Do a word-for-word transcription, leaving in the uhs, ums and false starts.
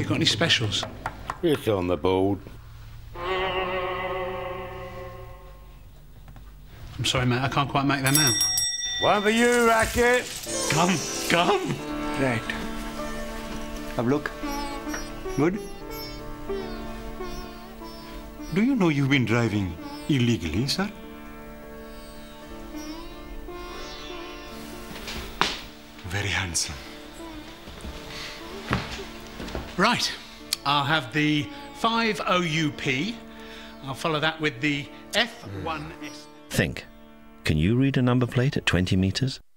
got any specials? It's on the board. I'm sorry, mate, I can't quite make them out. One for you, Racket. Gum, gum. Right. Have a look. Good? Do you know you've been driving illegally, sir? Very handsome. Right. I'll have the five O U P. I'll follow that with the F one S. Think. Can you read a number plate at twenty metres?